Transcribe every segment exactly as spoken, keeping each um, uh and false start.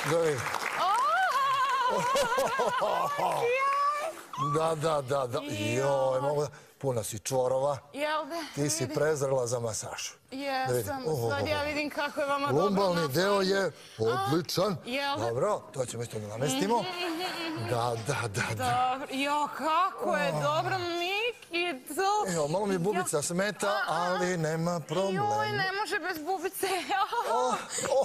Da vidim. Da, da, da, da. Joj, mogu da... Puna si čvorova. Jel da? Ti si prezrela za masažu. Jesam, sad ja vidim kako je vama dobro. Lumbalni deo je odličan. Jel da? Dobro, to ćemo isto da namestimo. Da, da, da, da. Dobro, jo, kako je dobro, Miki, to... Evo, malo mi bubica smeta, ali nema problem. Joj, ne može bez bubice. Jo,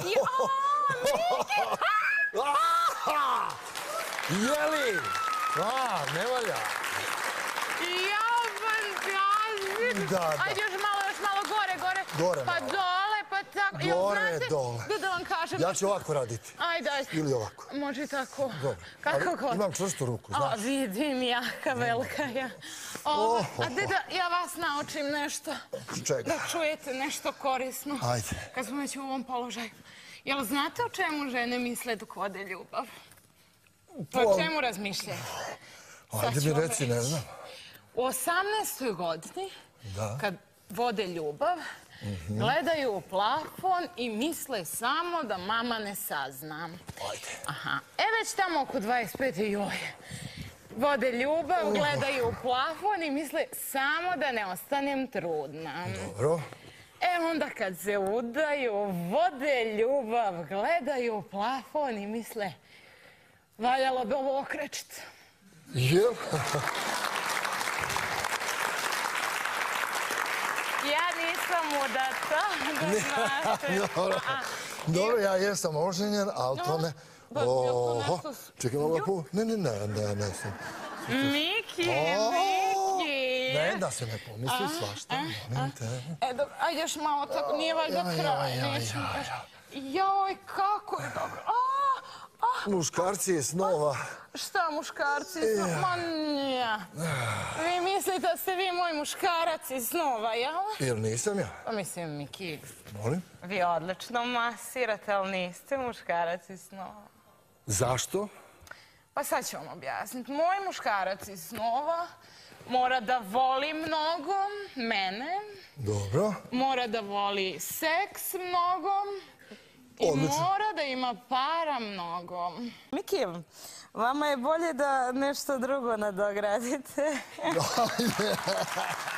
Miki! Jeli? A, ne valja. Ja, fantastično. Da, da. Ajde, još malo, još malo gore, gore. Gore Pa malo. dole, pa tako. Jel Gore, znate dole. Da da vam kažem. Ja ću ovako raditi. Ajde, ajde. Ili ovako. Može i tako. Dobro. Kako Ali god. imam čvrstu ruku, A, znaš. vidim, jaka, velika ja. Ovo, a de da ja vas naučim nešto. Čega? Da čujete nešto korisno. Ajde. Kad smo već u ovom položaju. Jel znate o čemu žene misle dok vode ljubav? O čemu razmišljaju? Ajde mi reci, ne znam. U osamnaestoj godini, kad vode ljubav, gledaju u plafon i misle samo da mama ne sazna. Ajde. Aha. E već tamo oko dvadeset pete joj. Vode ljubav, gledaju u plafon i misle samo da ne ostanem trudna. Dobro. E onda kad se udaju, vode ljubav, gledaju u plafon i misle valjalo bi ovo okrećiti. Jel? Ja nisam udata, da znate. Dobro, ja jesam oženjen, ali to ne... Oho, čekaj malo pu... Ne, ne, ne, ne, ne sam. Miki, Miki. Ne, da se ne pomisli svašta, molim te. E, ajde još malo tako, nije valjda kraj. Joj, kako je dobro. Muškarci iz snova. Šta muškarci iz snova? Ma nije. Vi mislite da ste vi moj muškarac iz snova, jel? Jer nisam ja. Pa mislim, Miki, Molim? vi odlično masirate, ali niste muškarac iz snova. Zašto? Pa sad ću vam objasniti. Moj muškarac iz snova mora da voli mnogo mene. Dobro. Mora da voli seks mnogo. I mora da ima para mnogo. Miki, vama je bolje da nešto drugo nadogradite. Ajde.